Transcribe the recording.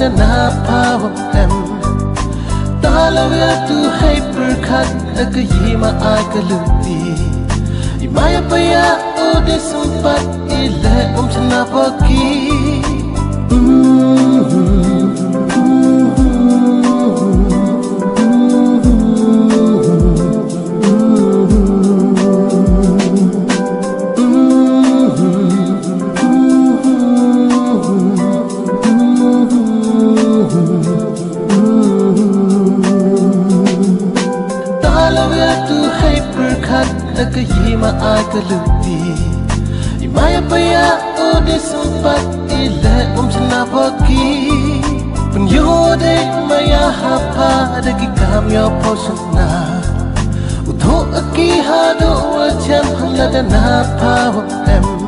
na power em talaga tu hyper khat akayima akaluti imaya paya o de sempat ile chana paki Akayima akaluti imaya paya o de sempat ile chana paki penyode maya hapa dagi kamyo posuna utho aki hado wajan hamla na pawo em